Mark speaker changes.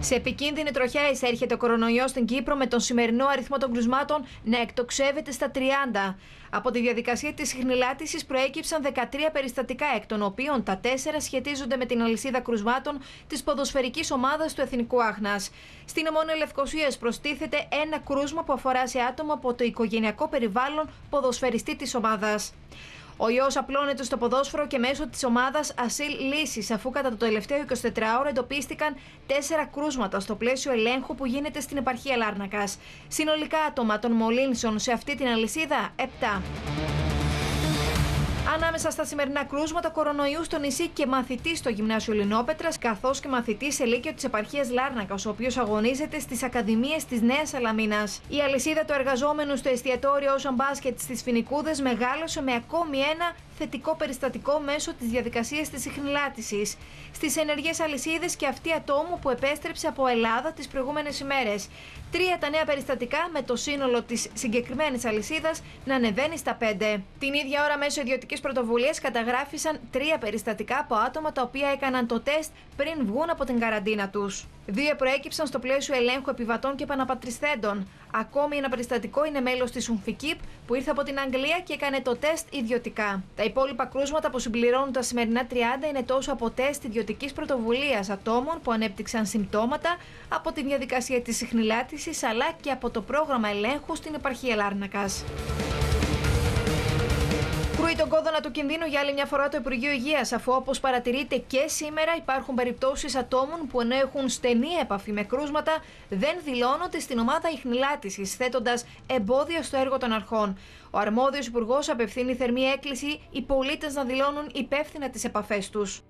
Speaker 1: Σε επικίνδυνη τροχιά εισέρχεται ο κορονοϊός στην Κύπρο, με τον σημερινό αριθμό των κρουσμάτων να εκτοξεύεται στα 30. Από τη διαδικασία της ιχνηλάτησης προέκυψαν 13 περιστατικά, εκ των οποίων τα 4 σχετίζονται με την αλυσίδα κρουσμάτων της ποδοσφαιρικής ομάδας του Εθνικού Άχνας. Στην Ομόνια Λευκωσίας προστίθεται ένα κρούσμα που αφορά σε άτομα από το οικογενειακό περιβάλλον ποδοσφαιριστή της ομάδας. Ο ιός απλώνεται στο ποδόσφαιρο και μέσω της ομάδας Ασύλ Λύσης, αφού κατά το τελευταίο 24ωρο εντοπίστηκαν 4 κρούσματα στο πλαίσιο ελέγχου που γίνεται στην επαρχία Λάρνακας. Συνολικά άτομα των μολύνσεων σε αυτή την αλυσίδα 7. Ανάμεσα στα σημερινά κρούσματα κορονοϊού στο νησί και μαθητής στο Γυμνάσιο Λινόπετρας, καθώς και μαθητής σε λύκειο της επαρχίας Λάρνακας, ο οποίος αγωνίζεται στις Ακαδημίες της Νέας Σαλαμίνας. Η αλυσίδα του εργαζόμενου στο εστιατόριο Ocean Basket στις Φοινικούδες μεγάλωσε με ακόμη ένα θετικό περιστατικό μέσω της διαδικασίας της ιχνηλάτησης. Στις ενεργές αλυσίδες και αυτή ατόμου που επέστρεψε από Ελλάδα τις προηγούμενες ημέρες. 3 τα νέα περιστατικά, με το σύνολο της συγκεκριμένης αλυσίδας να ανεβαίνει στα 5. Την ίδια ώρα, μέσω ιδιωτικής πρωτοβουλίας, καταγράφησαν 3 περιστατικά από άτομα τα οποία έκαναν το τεστ πριν βγουν από την καραντίνα τους. 2 προέκυψαν στο πλαίσιο ελέγχου επιβατών και επαναπατρισθέντων. Ακόμη ένα περιστατικό είναι μέλος της Ουμφικίπ που ήρθε από την Αγγλία και έκανε το τεστ ιδιωτικά. Τα υπόλοιπα κρούσματα που συμπληρώνουν τα σημερινά 30 είναι τόσο από τεστ ιδιωτικής πρωτοβουλίας ατόμων που ανέπτυξαν συμπτώματα από τη διαδικασία της ιχνηλάτησης, αλλά και από το πρόγραμμα ελέγχου στην επαρχία Λάρνακας. Κρούει τον κόδωνα του κινδύνου για άλλη μια φορά το Υπουργείο Υγείας, αφού όπως παρατηρείται και σήμερα υπάρχουν περιπτώσεις ατόμων που ενώ έχουν στενή επαφή με κρούσματα δεν δηλώνονται στην ομάδα ιχνηλάτησης, θέτοντας εμπόδια στο έργο των αρχών. Ο αρμόδιος υπουργός απευθύνει θερμή έκκληση οι πολίτες να δηλώνουν υπεύθυνα τις επαφές τους.